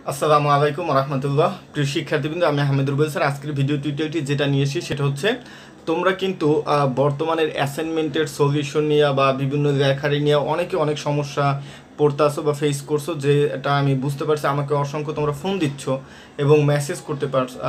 আসসালামু আলাইকুম রহমতুল্লাহ। প্রিয় শিক্ষার্থীবৃন্দ, আমি আহমেদুর রুবেল স্যার। আজকের ভিডিও টিউটোরিয়ালটি যেটা নিয়ে এসেছি সেটা হচ্ছে তোমরা কিন্তু বর্তমানের অ্যাসাইনমেন্টের সলিউশন নিয়ে বা বিভিন্ন লেখারি নিয়ে অনেকে অনেক সমস্যা পড়তে আসো বা ফেস করছো, যেটা আমি বুঝতে পারছি। আমাকে অসংখ্য তোমরা ফোন দিচ্ছ এবং মেসেজ করতে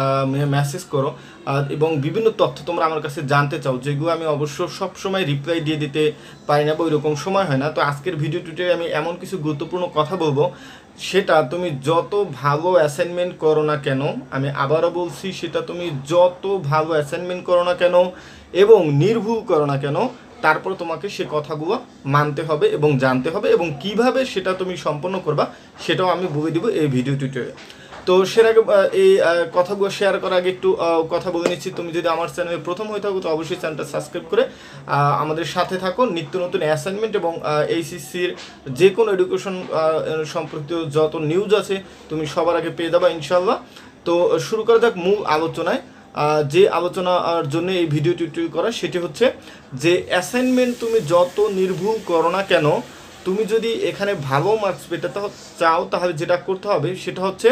মেসেজ করো এবং বিভিন্ন তথ্য তোমরা আমার কাছে জানতে চাও, যেগুলো আমি অবশ্য সবসময় রিপ্লাই দিয়ে দিতে পারি না বা ওইরকম সময় হয় না। তো আজকের ভিডিও টিউটোরিয়ালে আমি এমন কিছু গুরুত্বপূর্ণ কথা বলবো, সেটা তুমি যত ভালো অ্যাসাইনমেন্ট করো না কেন, আমি আবারও বলছি, সেটা তুমি যত ভালো অ্যাসাইনমেন্ট করো না কেন এবং নির্ভুল করো না কেন, তারপর তোমাকে সে কথাগুলো মানতে হবে এবং জানতে হবে, এবং কিভাবে সেটা তুমি সম্পন্ন করবা সেটাও আমি বলে দিব এই ভিডিও টিউটোরিয়ালে। তো সের আগে এই কথাগুলো শেয়ার করার আগে একটু কথা বলে নিচ্ছি। তুমি যদি আমার চ্যানেলে প্রথম হয়ে থাকো তো অবশ্যই চ্যানেলটা সাবস্ক্রাইব করে আমাদের সাথে থাকো। নিত্য নতুন অ্যাসাইনমেন্ট এবং এইচএসসির যে কোনো এডুকেশন সম্পর্কিত যত নিউজ আছে তুমি সবার আগে পেয়ে যাবা ইনশাল্লাহ। তো শুরু করা যাক মূল আলোচনায়। যে আলোচনার জন্য এই ভিডিও টিউটোরিয়াল করা সেটি হচ্ছে যে অ্যাসাইনমেন্ট তুমি যত নির্ভুল করো না কেন, তুমি যদি এখানে ভালো মার্কস পেতে চাও তাহলে যেটা করতে হবে সেটা হচ্ছে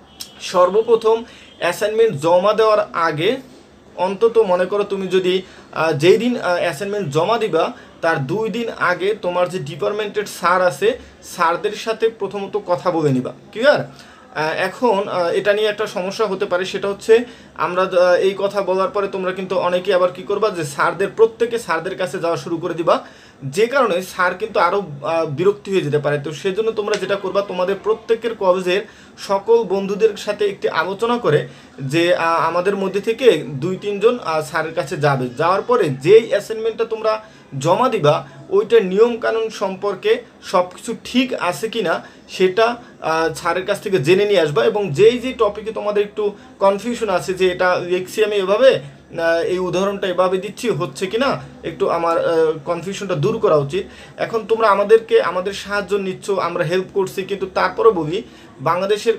সর্বপ্রথম অ্যাসাইনমেন্ট জমা দেওয়ার আগে অন্তত মনে করো তুমি যদি যেই দিন অ্যাসাইনমেন্ট জমা দিবা তার 2 দিন আগে তোমার যে ডিপার্টমেন্টের স্যার আছে স্যারদের সাথে প্রথমত কথা বলে নিবা, ক্লিয়ার? এখন এটা নিয়ে একটা সমস্যা হতে পারে, সেটা হচ্ছে আমরা এই কথা বলার পরে তোমরা কিন্তু অনেকেই আবার কি করবা যে প্রত্যেকে স্যারদের কাছে যাওয়া শুরু করে দিবা, যে কারণে স্যার কিন্তু আরও বিরক্তি হয়ে যেতে পারে। তো সেজন্য তোমরা যেটা করবা, তোমাদের প্রত্যেকের কলেজের সকল বন্ধুদের সাথে একটি আলোচনা করে যে আমাদের মধ্যে থেকে 2-3 জন স্যারের কাছে যাবে, যাওয়ার পরে যেই অ্যাসাইনমেন্টটা তোমরা জমা দিবা ওইটার নিয়মকানুন সম্পর্কে সব কিছু ঠিক আছে কি না সেটা স্যারের কাছ থেকে জেনে নিয়ে আসবা, এবং যেই টপিকে তোমাদের একটু কনফিউশন আছে যে এটা লিখছি আমি এভাবে, এই উদাহরণটা এভাবে দিচ্ছি, হচ্ছে কি না, একটু আমার কনফিউশনটা দূর করা উচিত। এখন তোমরা আমাদের সাহায্য নিচ্ছ, আমরা হেল্প করছি, কিন্তু তারপরও বলি বাংলাদেশের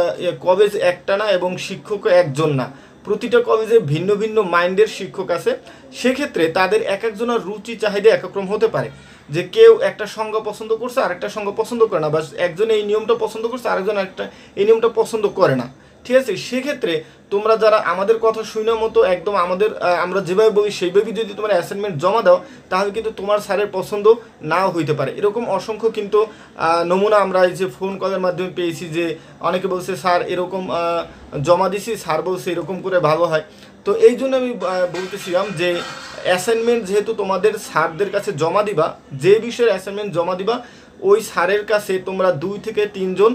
কলেজ একটা না এবং শিক্ষক একজন না, প্রতিটা কলেজে ভিন্ন ভিন্ন মাইন্ডের শিক্ষক আছে। সেক্ষেত্রে তাদের এক একজনের রুচি চাহিদা এক এক রকম হতে পারে, যে কেউ একটা সংজ্ঞা পছন্দ করছে আরেকটা সংজ্ঞা পছন্দ করে না, বা একজন এই নিয়মটা পছন্দ করছে আরেকজন একটা এই নিয়মটা পছন্দ করে না, ঠিক আছে? সেক্ষেত্রে তোমরা যারা আমাদের কথা শুনে মতো একদম আমরা যেভাবে বলি সেইভাবে যদি তোমরা অ্যাসাইনমেন্ট জমা দাও তাহলে কিন্তু তোমার স্যারের পছন্দ নাও হইতে পারে। এরকম অসংখ্য কিন্তু নমুনা আমরা এই যে ফোন কলের মাধ্যমে পেয়েছি, যে অনেকে বলছে স্যার এরকম জমা দিছি, স্যার বলছে এরকম করে ভালো হয়। তো এই জন্য আমি বলতেছিলাম যে অ্যাসাইনমেন্ট যেহেতু তোমাদের স্যারদের কাছে জমা দিবা, যে বিষয়ের অ্যাসাইনমেন্ট জমা দিবা ওই স্যারের কাছে তোমরা 2 থেকে 3 জন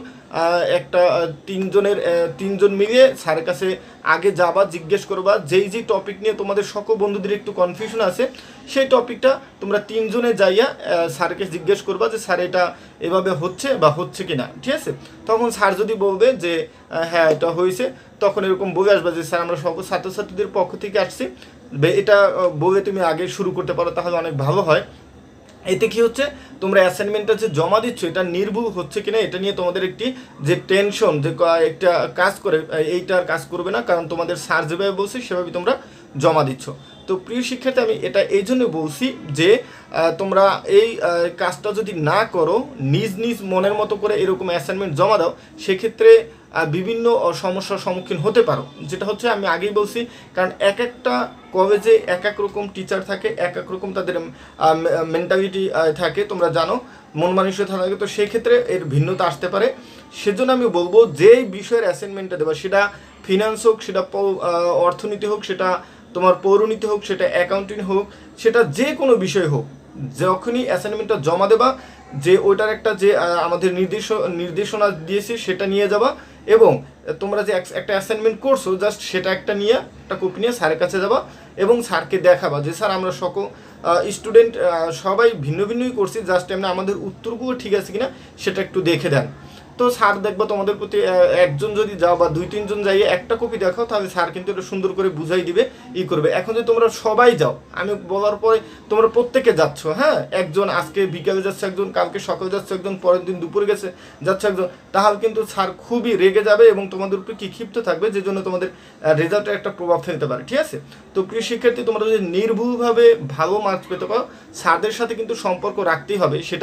তিনজন মিলিয়ে স্যারের কাছে আগে যাবা, জিজ্ঞেস করবা যেই টপিক নিয়ে তোমাদের সকল বন্ধুদের একটু কনফিউশন আছে সেই টপিকটা তোমরা 3 জনে যাইয়া স্যারকে জিজ্ঞেস করবা যে স্যার এটা এভাবে হচ্ছে বা হচ্ছে কিনা, ঠিক আছে? তখন স্যার যদি বলবে যে হ্যাঁ এটা হয়েছে, তখন এরকম বলে আসবা যে স্যার আমরা সকল ছাত্রছাত্রীদের পক্ষ থেকে আসছি, এটা বলে তুমি আগে শুরু করতে পারো, তাহলে অনেক ভালো হয়। এতে কি হচ্ছে, তোমরা অ্যাসাইনমেন্টটা যে জমা দিচ্ছ এটা নির্ভুল হচ্ছে কিনা এটা নিয়ে তোমাদের একটি যে টেনশন, যে একটা কাজ করে এইটার কাজ করবে না, কারণ তোমাদের স্যার যেভাবে বলছে সেভাবে তোমরা জমা দিচ্ছ। তো প্রিয় শিক্ষার্থী, আমি এটা এই জন্য বলছি যে তোমরা এই কাজটা যদি না করো, নিজ নিজ মনের মতো করে এরকম অ্যাসাইনমেন্ট জমা দাও, সেক্ষেত্রে বিভিন্ন সমস্যার সম্মুখীন হতে পারো। যেটা হচ্ছে আমি আগেই বলছি, কারণ এক একটা কলেজে এক এক রকম টিচার থাকে, এক এক রকম তাদের মেন্টালিটি থাকে, তোমরা জানো, মন মানসিকতা থাকে। তো সেই ক্ষেত্রে এর ভিন্নতা আসতে পারে। সেজন্য আমি বলবো যেই বিষয়ের অ্যাসাইনমেন্টটা দেবা, সেটা ফিনান্স হোক, সেটা অর্থনীতি হোক, সেটা তোমার পৌরনীতি হোক, সেটা অ্যাকাউন্টিং হোক, সেটা যে কোনো বিষয় হোক, যখনই অ্যাসাইনমেন্টটা জমা দেবা যে ওইটার একটা যে আমাদের নির্দেশনা দিয়েছি সেটা নিয়ে যাবা, এবং তোমরা যে একটা অ্যাসাইনমেন্ট করছো জাস্ট সেটা একটা কপি নিয়ে স্যারের কাছে যাবা এবং স্যারকে দেখাবা যে স্যার আমরা সকল স্টুডেন্ট সবাই ভিন্ন ভিন্নই করছি, জাস্ট এমনি আমাদের উত্তরগুলো ঠিক আছে কিনা সেটা একটু দেখে দেন। তো স্যার দেখবা তোমাদের প্রতি একজন যদি যাও বা 2-3 জন যাইয়ে একটা কপি দেখাও, তাহলে স্যার কিন্তু এটা সুন্দর করে বুঝাই দিবে, করবে। এখন যদি তোমরা সবাই যাও, আমি বলার পরে তোমরা প্রত্যেকে যাচ্ছ, হ্যাঁ, একজন আজকে বিকালে যাচ্ছে, একজন কালকে সকালে যাচ্ছে, একজন পরের দিন দুপুরে যাচ্ছে একজন, তাহলে কিন্তু স্যার খুবই রেগে যাবে এবং তোমাদের উপরে কি ক্ষিপ্ত থাকবে, যে জন্য তোমাদের রেজাল্টে একটা প্রভাব ফেলতে পারে, ঠিক আছে? তো প্রিয় শিক্ষার্থী, তোমরা যদি নির্ভুলভাবে ভালো মার্কস পেতে পারো, স্যারদের সাথে কিন্তু সম্পর্ক রাখতেই হবে। সেটা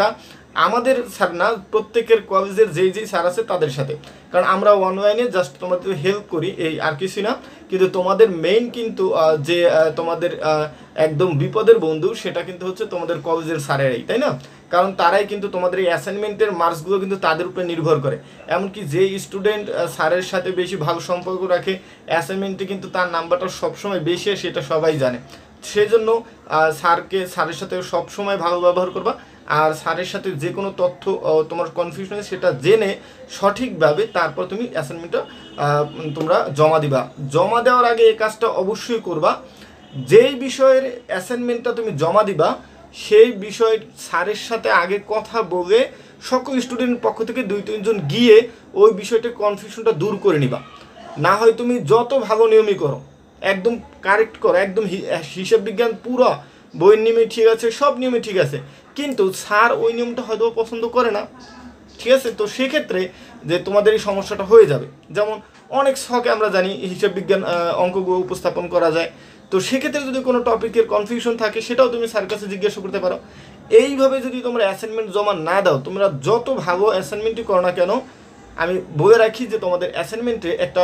আমাদের স্যার না, প্রত্যেকের কলেজের যেই স্যার আছে তাদের সাথে, কারণ আমরা অনলাইনে জাস্ট তোমাদের হেল্প করি এই আর কিছু না। কিন্তু তোমাদের মেইন কিন্তু যে তোমাদের একদম বিপদের বন্ধু সেটা কিন্তু হচ্ছে তোমাদের কলেজের স্যারেরাই, তাই না? কারণ তারাই কিন্তু তোমাদের এই অ্যাসাইনমেন্টের মার্কসগুলো কিন্তু তাদের উপরে নির্ভর করে। এমনকি যে স্টুডেন্ট স্যারের সাথে বেশি ভালো সম্পর্ক রাখে, অ্যাসাইনমেন্টে কিন্তু তার নাম্বারটা সবসময় বেশি হয়, সেটা সবাই জানে। সেই জন্য স্যারের সাথে সবসময় ভালো ব্যবহার করবা। আর স্যারের সাথে যে কোনো তথ্য তোমার কনফিউশন সেটা জেনে সঠিকভাবে তারপর তুমি অ্যাসাইনমেন্টটা তোমরা জমা দিবা। জমা দেওয়ার আগে এই কাজটা অবশ্যই করবা, যেই বিষয়ের অ্যাসাইনমেন্টটা তুমি জমা দিবা সেই বিষয় স্যারের সাথে আগে কথা বলে সকল স্টুডেন্টের পক্ষ থেকে 2-3 জন গিয়ে ওই বিষয়টার কনফিউশনটা দূর করে নিবা। না হয় তুমি যত ভালো নিয়মই করো, একদম কারেক্ট করো, একদম হিসাব বিজ্ঞান পুরো বইয়ের নিয়মে ঠিক আছে, সব নিয়মে ঠিক আছে, কিন্তু স্যার ওই নিয়মটা হয়তো পছন্দ করে না, ঠিক আছে? তো সেক্ষেত্রে যে তোমাদের এই সমস্যাটা হয়ে যাবে। যেমন অনেক শখে আমরা জানি হিসাব বিজ্ঞান অঙ্কগুলো উপস্থাপন করা যায়। তো সেক্ষেত্রে যদি কোনো টপিকের কনফিউশন থাকে সেটাও তুমি স্যার কাছে জিজ্ঞাসা করতে পারো। এইভাবে যদি তোমরা অ্যাসাইনমেন্ট জমা না দাও, তোমরা যত ভালো অ্যাসাইনমেন্টই করো না কেন, আমি বলে রাখি যে তোমাদের অ্যাসাইনমেন্টে একটা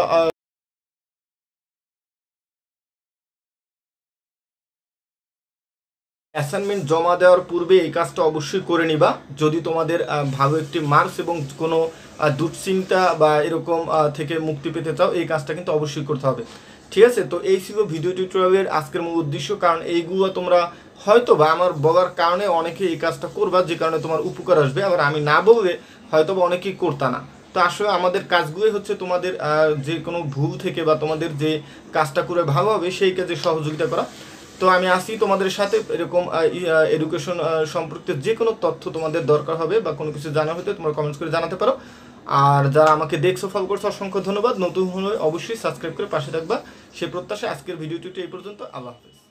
অ্যাসাইনমেন্ট জমা দেওয়ার পূর্বে এই কাজটা অবশ্যই করে নিবা। যদি তোমাদের ভালো একটি মার্কস এবং কোনো দুশ্চিন্তা বা এরকম থেকে মুক্তি পেতে চাও, এই কাজটা কিন্তু অবশ্যই করতে হবে, ঠিক আছে? তো এই ছিল ভিডিও টিউটোরিয়ালের আজকের মূল উদ্দেশ্য, কারণ এইগুলো তোমরা হয়তো বা আমার বলার কারণে অনেকে এই কাজটা করবা, যে কারণে তোমার উপকার আসবে। আবার আমি না বললে হয়তো বা অনেকেই করতা না। তো আসলে আমাদের কাজগুলোই হচ্ছে তোমাদের যে কোনো ভুল থেকে বা তোমাদের যে কাজটা করে ভালো হবে সেই কাজে সহযোগিতা করা। তো আমি আসি তোমাদের সাথে, এরকম এডুকেশন সম্পর্কিত যে কোনো তথ্য তোমাদের দরকার হবে বা কোনো কিছু জানা হতে তোমরা কমেন্টস করে জানাতে পারো। আর যারা আমাকে দেখছো ফলো করছো, অসংখ্য ধন্যবাদ। নতুন হলে অবশ্যই সাবস্ক্রাইব করে পাশে থাকবা, সে প্রত্যাশা আজকের ভিডিওটি এই পর্যন্ত। আল্লাহ হাফেজ।